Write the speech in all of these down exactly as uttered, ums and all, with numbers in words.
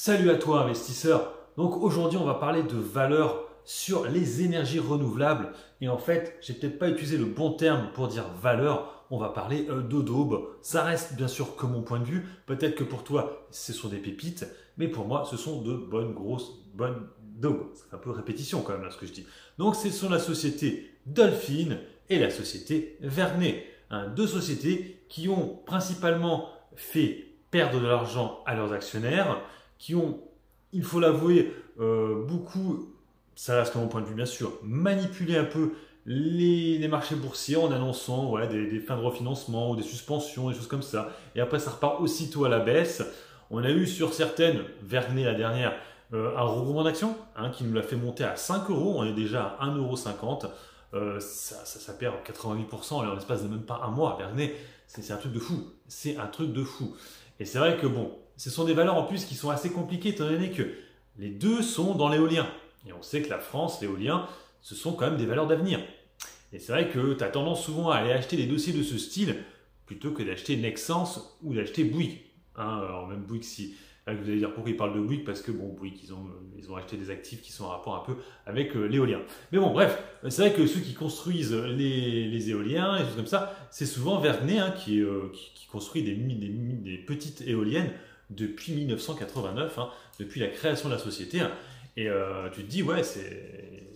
Salut à toi investisseur. Donc aujourd'hui on va parler de valeur sur les énergies renouvelables et en fait j'ai peut-être pas utilisé le bon terme pour dire valeur, on va parler euh, de daube. Ça reste bien sûr que mon point de vue, peut-être que pour toi ce sont des pépites, mais pour moi ce sont de bonnes grosses bonnes daubes. C'est un peu répétition quand même là ce que je dis. Donc ce sont la société Dolphin et la société Vernet, hein, deux sociétés qui ont principalement fait perdre de l'argent à leurs actionnaires, qui ont, il faut l'avouer, euh, beaucoup, ça reste à mon point de vue bien sûr, manipulé un peu les, les marchés boursiers en annonçant ouais, des, des fins de refinancement ou des suspensions, des choses comme ça. Et après, ça repart aussitôt à la baisse. On a eu sur certaines, Vernet la dernière, euh, un regroupement d'actions hein, qui nous l'a fait monter à cinq euros. On est déjà à un euro cinquante. Euh, ça, ça, ça perd quatre-vingt-dix pour cent en l'espace de même pas un mois. Vernet, c'est un truc de fou. C'est un truc de fou. Et c'est vrai que bon, ce sont des valeurs en plus qui sont assez compliquées étant donné que les deux sont dans l'éolien. Et on sait que la France, l'éolien, ce sont quand même des valeurs d'avenir. Et c'est vrai que tu as tendance souvent à aller acheter des dossiers de ce style plutôt que d'acheter Nexans ou d'acheter Bouygues. Hein, alors même Bouygues, si là, vous allez dire pourquoi ils parlent de Bouygues, parce que bon, Bouygues, ils ont, ils ont acheté des actifs qui sont en rapport un peu avec euh, l'éolien. Mais bon, bref, c'est vrai que ceux qui construisent les, les éoliens et des choses comme ça, c'est souvent Vernet hein, qui, euh, qui, qui construit des, des, des petites éoliennes depuis mille neuf cent quatre-vingt-neuf, hein, depuis la création de la société. Hein, et euh, tu te dis, ouais, c'est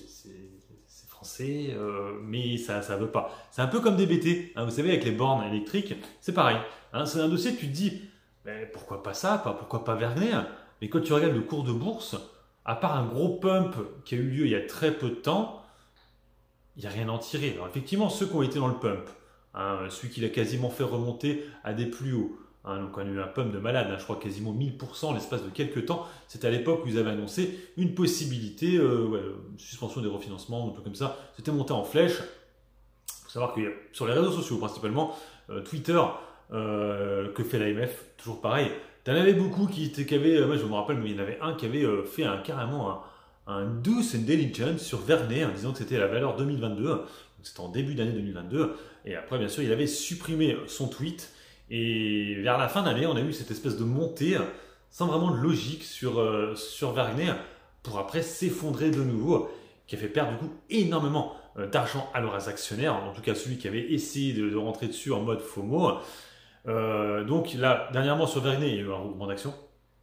français, euh, mais ça ne veut pas. C'est un peu comme des B T, hein, vous savez, avec les bornes électriques, c'est pareil. Hein, c'est un dossier, tu te dis, mais pourquoi pas ça, pas, pourquoi pas Vernet hein. Mais quand tu regardes le cours de bourse, à part un gros pump qui a eu lieu il y a très peu de temps, il n'y a rien à en tirer. Alors effectivement, ceux qui ont été dans le pump, hein, celui qui l'a quasiment fait remonter à des plus hauts, hein, donc on a eu un pump de malade, hein, je crois quasiment mille pour cent en l'espace de quelques temps. C'était à l'époque où ils avaient annoncé une possibilité, euh, ouais, suspension des refinancements, un truc comme ça. C'était monté en flèche. Il faut savoir que sur les réseaux sociaux, principalement euh, Twitter, euh, que fait l'A M F, toujours pareil. T'en avais beaucoup qui, qui avaient, moi je me rappelle, mais il y en avait un qui avait euh, fait un, carrément un, un due diligence sur Vernet en disant que c'était la valeur deux mille vingt-deux. C'était en début d'année deux mille vingt-deux. Et après, bien sûr, il avait supprimé son tweet. Et vers la fin d'année, on a eu cette espèce de montée sans vraiment de logique sur, euh, sur Vernet pour après s'effondrer de nouveau, qui a fait perdre du coup énormément euh, d'argent à leurs actionnaires, en tout cas celui qui avait essayé de, de rentrer dessus en mode FOMO. Euh, donc là, dernièrement sur Vernet, il y a eu un regroupement d'actions.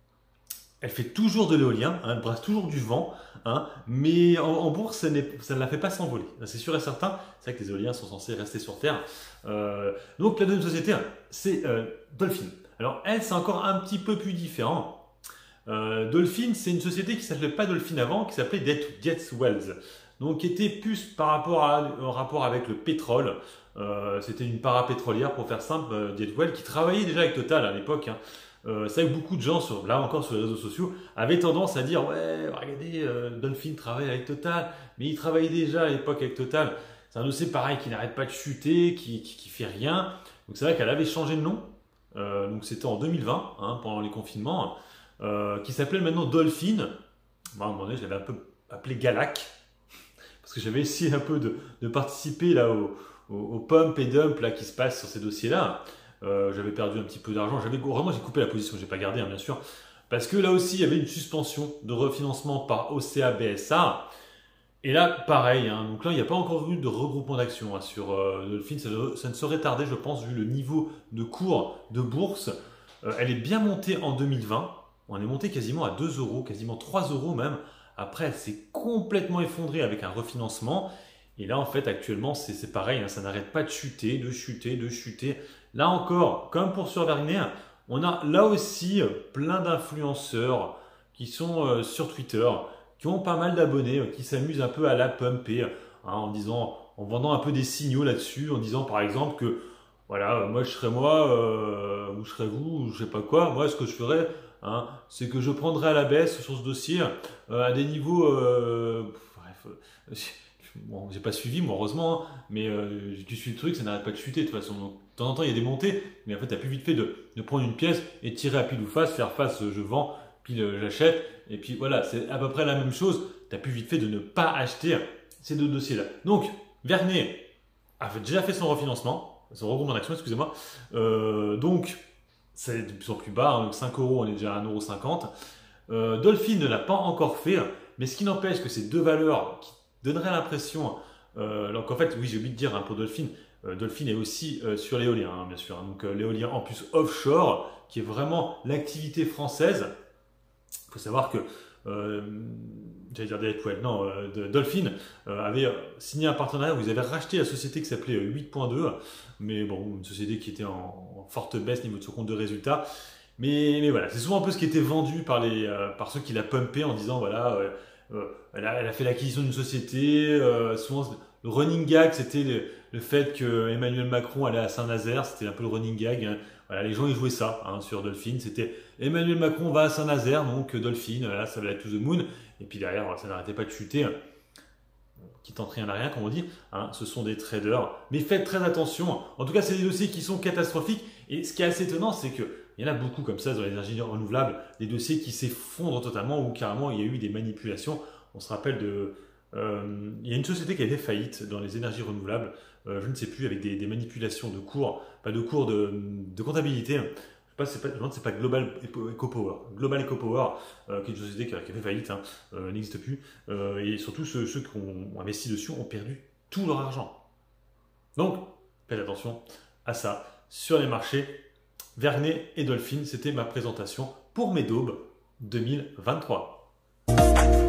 Elle fait toujours de l'éolien, hein, elle brasse toujours du vent, hein, mais en, en bourse, ça, ça ne la fait pas s'envoler. C'est sûr et certain. C'est vrai que les éoliens sont censés rester sur Terre. Euh, donc la deuxième société, c'est euh, Dolphin. Alors elle, c'est encore un petit peu plus différent. Euh, Dolphin, c'est une société qui ne s'appelait pas Dolphin avant, qui s'appelait Jets Wells. Donc qui était plus par rapport à, en rapport avec le pétrole. Euh, C'était une parapétrolière, pour faire simple, euh, Jet Wells, qui travaillait déjà avec Total à l'époque. Hein. Euh, c'est vrai que beaucoup de gens, sur, là encore sur les réseaux sociaux, avaient tendance à dire « Ouais, regardez, euh, Dolphin travaille avec Total, mais il travaillait déjà à l'époque avec Total. » C'est un dossier pareil qui n'arrête pas de chuter, qui, qui, qui fait rien. Donc c'est vrai qu'elle avait changé de nom. Euh, donc c'était en deux mille vingt, hein, pendant les confinements, euh, qui s'appelait maintenant Dolphin. Moi, à un moment donné, je l'avais un peu appelé Galac, parce que j'avais essayé un peu de, de participer là au, au, au pump et dump là, qui se passe sur ces dossiers-là. Euh, j'avais perdu un petit peu d'argent. J'avais vraiment j'ai coupé la position, j'ai pas gardé hein, bien sûr, parce que là aussi il y avait une suspension de refinancement par O C A B S A. Et là pareil, hein, donc là il n'y a pas encore eu de regroupement d'actions hein, sur euh, Dolphin. Ça, ça ne serait tardé, je pense, vu le niveau de cours de bourse. Euh, elle est bien montée en deux mille vingt. On est monté quasiment à deux euros, quasiment trois euros même. Après, elle s'est complètement effondrée avec un refinancement. Et là, en fait, actuellement, c'est pareil, hein, ça n'arrête pas de chuter, de chuter, de chuter. Là encore, comme pour sur Vernet, on a là aussi plein d'influenceurs qui sont euh, sur Twitter, qui ont pas mal d'abonnés, euh, qui s'amusent un peu à la pumper, hein, en disant, en vendant un peu des signaux là-dessus, en disant par exemple que, voilà, moi je serais moi, euh, ou je serais vous, ou je sais pas quoi, moi ce que je ferais, hein, c'est que je prendrais à la baisse sur ce dossier euh, à des niveaux, euh, bref, euh, bon, j'ai pas suivi, moi, heureusement, hein, mais euh, tu suis le truc, ça n'arrête pas de chuter de toute façon. Donc, de temps en temps, il y a des montées, mais en fait, tu as plus vite fait de, de prendre une pièce et tirer à pile ou face, faire face, je vends, pile, j'achète, et puis voilà, c'est à peu près la même chose. Tu as plus vite fait de ne pas acheter ces deux dossiers-là. Donc, Vernet avait déjà fait son refinancement, son regroupement d'actions, excusez-moi. Euh, donc, c'est de plus en plus bas, hein, donc cinq euros, on est déjà à un euro cinquante. Euh, Dolphin ne l'a pas encore fait, mais ce qui n'empêche que ces deux valeurs qui donneraient l'impression, euh, donc en fait, oui, j'ai oublié de dire hein, pour Dolphin, euh, Dolphin est aussi euh, sur l'éolien, hein, bien sûr. Hein, donc euh, l'éolien en plus offshore, qui est vraiment l'activité française. Il faut savoir que, euh, j'allais dire Delta Well, non, euh, de, Dolphin euh, avait signé un partenariat où ils avaient racheté la société qui s'appelait huit point deux, mais bon, une société qui était en, en forte baisse niveau de son compte de résultats. Mais, mais voilà, c'est souvent un peu ce qui était vendu par, les, euh, par ceux qui l'a pumpé en disant voilà, euh, euh, elle, a, elle a fait l'acquisition d'une société. Euh, souvent, le running gag, c'était le, le fait que Emmanuel Macron allait à Saint-Nazaire, c'était un peu le running gag. Hein. Voilà, les gens ils jouaient ça hein, sur Dolphin. C'était Emmanuel Macron va à Saint-Nazaire, donc Dolphin, là ça va être to the moon. Et puis derrière, ça n'arrêtait pas de chuter. Hein. Qui tentent rien à rien, comme on dit, hein, ce sont des traders. Mais faites très attention. En tout cas, c'est des dossiers qui sont catastrophiques. Et ce qui est assez étonnant, c'est qu'il y en a beaucoup comme ça dans les énergies renouvelables, des dossiers qui s'effondrent totalement ou carrément il y a eu des manipulations. On se rappelle de... Euh, il y a une société qui a fait faillite dans les énergies renouvelables, euh, je ne sais plus, avec des, des manipulations de cours, pas de cours de, de comptabilité. Je ne sais pas, c'est pas Global EcoPower. Global EcoPower, euh, qui est une société qui a, qui a fait faillite, hein, euh, n'existe plus. Euh, et surtout, ceux, ceux qui ont investi dessus ont perdu tout leur argent. Donc, faites attention à ça. Sur les marchés, Vernet et Dolphin, c'était ma présentation pour mes daubes deux mille vingt-trois.